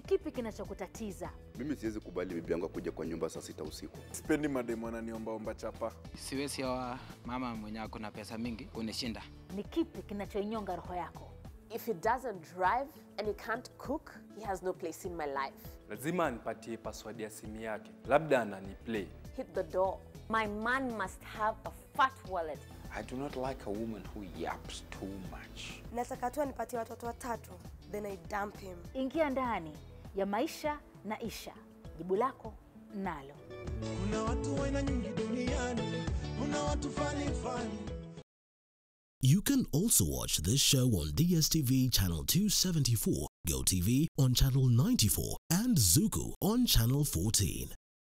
kipi kinachokutatiza? Mimi siwezi kubali bibi yangu kuja kwa nyumba saa 6 usiku. Sipendi mademu ananiomba chapa. Siwezi wa mama mwenye ako na pesa mingi kunishinda. Ni kipi kinachoinyonga roho yako? If he doesn't drive and he can't cook, he has no place in my life. Lazima anipatie password ya simu yake. Labda ananiplay. Hit the door. My man must have a fat wallet. I do not like a woman who yaps too much. Nataka tu anipatie watoto 3, then I dump him. Ingia ndani ya Maisha na Isha. Jibu lako nalo. Kuna watu waina nyingi duniani, kuna watu fani. You can also watch this show on DSTV channel 274, GoTV on channel 94, and Zuku on channel 14.